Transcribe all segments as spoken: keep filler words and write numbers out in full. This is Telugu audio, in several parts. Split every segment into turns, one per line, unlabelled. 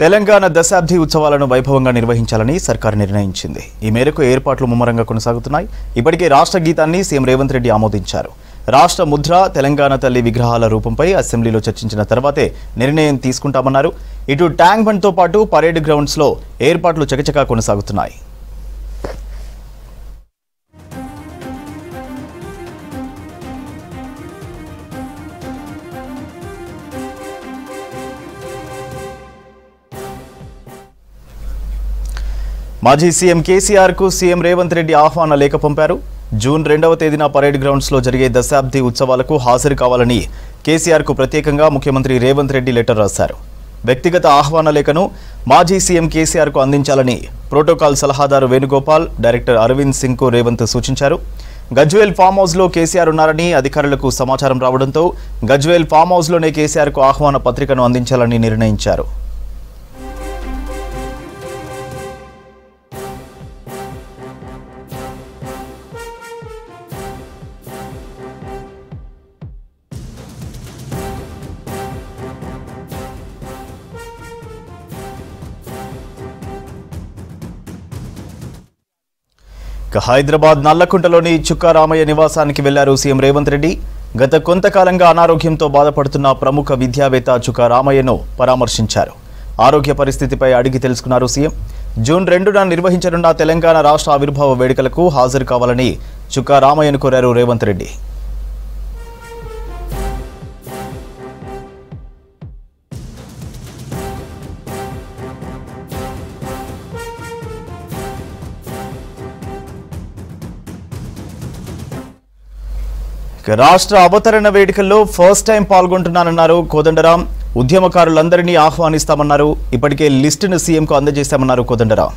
తెలంగాణ దశాబ్ది ఉత్సవాలను వైభవంగా నిర్వహించాలని సర్కార్ నిర్ణయించింది. ఈ మేరకు ఏర్పాట్లు ముమ్మరంగా కొనసాగుతున్నాయి. ఇప్పటికే రాష్ట్ర గీతాన్ని సీఎం రేవంత్ రెడ్డి ఆమోదించారు. రాష్ట్ర ముద్ర, తెలంగాణ తల్లి విగ్రహాల రూపంపై అసెంబ్లీలో చర్చించిన తర్వాతే నిర్ణయం తీసుకుంటామన్నారు. ఇటు ట్యాంక్ బండ్తో పాటు పరేడ్ గ్రౌండ్స్లో ఏర్పాట్లు చకచకా కొనసాగుతున్నాయి. మాజీ సీఎం కేసీఆర్ కు సీఎం రేవంత్ రెడ్డి ఆహ్వాన లేఖ పంపారు. జూన్ రెండవ తేదీన పరేడ్ గ్రౌండ్స్ లో జరిగే దశాబ్ది ఉత్సవాలకు హాజరు కావాలని కేసీఆర్ కు ప్రత్యేకంగా ముఖ్యమంత్రి రేవంత్ రెడ్డి లెటర్ రాశారు. వ్యక్తిగత ఆహ్వాన లేఖను మాజీ సీఎం కేసీఆర్ కు అందించాలని ప్రోటోకాల్ సలహాదారు వేణుగోపాల్, డైరెక్టర్ అరవింద్ సింగ్ కు రేవంత్ సూచించారు. గజ్వేల్ ఫామ్ హౌస్ లో కేసీఆర్ ఉన్నారని అధికారులకు సమాచారం రావడంతో గజ్వేల్ ఫామ్ హౌస్ లోనే కేసీఆర్ కు ఆహ్వాన పత్రికను అందించాలని నిర్ణయించారు. హైదరాబాద్ నల్లకుంటలోని చుక్కా రామయ్య నివాసానికి వెళ్లారు సీఎం రేవంత్ రెడ్డి. గత కొంతకాలంగా అనారోగ్యంతో బాధపడుతున్న ప్రముఖ విద్యావేత్త చుక్కా రామయ్యను పరామర్శించారు. ఆరోగ్య పరిస్థితిపై అడిగి తెలుసుకున్నారు సీఎం. జూన్ రెండున నిర్వహించనున్న తెలంగాణ రాష్ట్ర ఆవిర్భావ వేడుకలకు హాజరు కావాలని చుక్కా రామయ్యను కోరారు రేవంత్ రెడ్డి. రాష్ట్ర అవతరణ వేడుకల్లో ఫస్ట్ టైం పాల్గొంటున్నానన్నారు కోదండరాం. ఉద్యమకారులందరినీ ఆహ్వానిస్తామన్నారు. ఇప్పటికే లిస్టును సీఎంకు అందజేశామన్నారు కోదండరాం.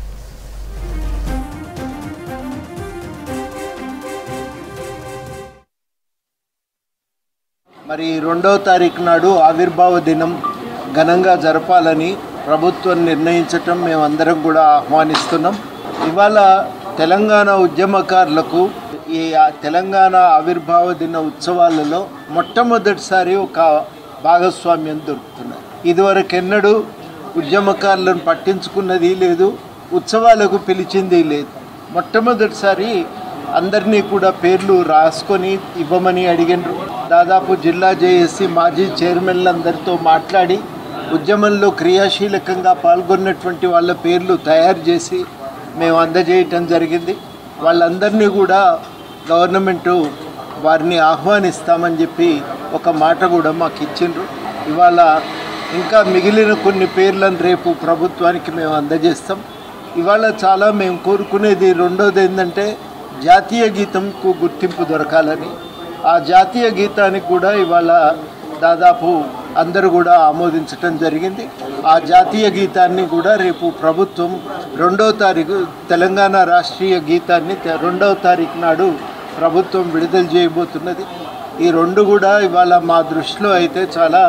మరి రెండవ తారీఖు నాడు ఆవిర్భావ దినం ఘనంగా జరపాలని ప్రభుత్వం నిర్ణయించటం మేమందరం కూడా ఆహ్వానిస్తున్నాం. ఇవాళ తెలంగాణ ఉద్యమకారులకు ఈ తెలంగాణ ఆవిర్భావ దిన ఉత్సవాలలో మొట్టమొదటిసారి ఒక భాగస్వామ్యం దొరుకుతున్నది. ఇదివరకెన్నడూ ఉద్యమకారులను పట్టించుకున్నది లేదు, ఉత్సవాలకు పిలిచింది లేదు. మొట్టమొదటిసారి అందరినీ కూడా పేర్లు రాసుకొని ఇవ్వమని అడిగినారు. దాదాపు జిల్లా జేఏసీ మాజీ చైర్మన్లందరితో మాట్లాడి ఉద్యమంలో క్రియాశీలకంగా పాల్గొన్నటువంటి వాళ్ళ పేర్లు తయారు చేసి మేము అందజేయటం జరిగింది. వాళ్ళందరినీ కూడా గవర్నమెంటు వారిని ఆహ్వానిస్తామని చెప్పి ఒక మాట కూడా మాకు ఇచ్చిండ్రు. ఇవాళ ఇంకా మిగిలిన కొన్ని పేర్లను రేపు ప్రభుత్వానికి మేము అందజేస్తాం. ఇవాళ చాలా మేము కోరుకునేది రెండోది ఏంటంటే జాతీయ గీతంకు గుర్తింపు దొరకాలని. ఆ జాతీయ గీతానికి కూడా ఇవాళ దాదాపు అందరూ కూడా ఆమోదించటం జరిగింది. ఆ జాతీయ గీతాన్ని కూడా రేపు ప్రభుత్వం రెండవ తారీఖు తెలంగాణ రాష్ట్రీయ గీతాన్ని రెండవ తారీఖు నాడు ప్రభుత్వం విడుదల చేయబోతున్నది. ఈ రెండు కూడా ఇవాళ మా దృష్టిలో అయితే చాలా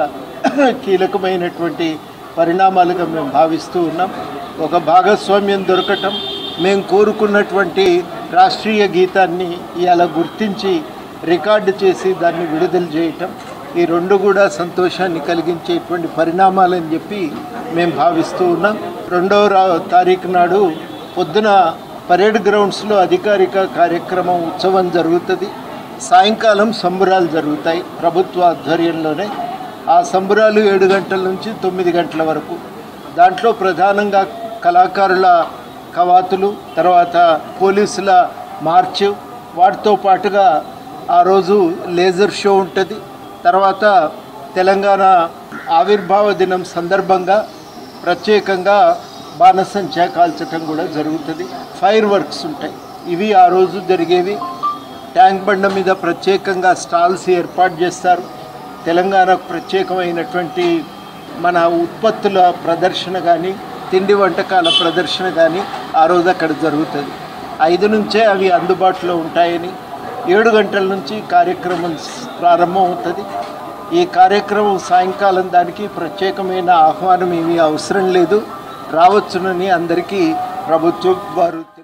కీలకమైనటువంటి పరిణామాలుగా మేము భావిస్తూ ఉన్నాం. ఒక భాగస్వామ్యం దొరకటం, మేము కోరుకున్నటువంటి రాష్ట్రీయ గీతాన్ని ఇవాళ గుర్తించి రికార్డు చేసి దాన్ని విడుదల చేయటం, ఈ రెండు కూడా సంతోషాన్ని కలిగించేటువంటి పరిణామాలని చెప్పి మేము భావిస్తూ ఉన్నాం. రెండవ తారీఖు నాడు పొద్దున పరేడ్ గ్రౌండ్స్లో అధికారిక కార్యక్రమం ఉత్సవం జరుగుతుంది. సాయంకాలం సంబురాలు జరుగుతాయి ప్రభుత్వ ఆధ్వర్యంలోనే. ఆ సంబురాలు ఏడు గంటల నుంచి తొమ్మిది గంటల వరకు. దాంట్లో ప్రధానంగా కళాకారుల కవాతులు, తర్వాత పోలీసుల మార్చు, వాటితో పాటుగా ఆ రోజు లేజర్ షో ఉంటుంది. తర్వాత తెలంగాణ ఆవిర్భావ దినం సందర్భంగా ప్రత్యేకంగా బాణసంచా కాల్చటం కూడా జరుగుతుంది. ఫైర్ వర్క్స్ ఉంటాయి. ఇవి ఆ రోజు జరిగేవి. ట్యాంక్ బండ మీద ప్రత్యేకంగా స్టాల్స్ ఏర్పాటు చేస్తారు. తెలంగాణకు ప్రత్యేకమైనటువంటి మన ఉత్పత్తుల ప్రదర్శన కానీ, తిండి వంటకాల ప్రదర్శన కానీ ఆ రోజు అక్కడ జరుగుతుంది. ఐదు నుంచే అవి అందుబాటులో ఉంటాయని, ఏడు గంటల నుంచి కార్యక్రమం ప్రారంభం అవుతుంది. ఈ కార్యక్రమం సాయంకాలం దానికి ప్రత్యేకమైన ఆహ్వానం ఏమీ అవసరం లేదు, రావచ్చునని అందరికీ ప్రభుత్వం వారు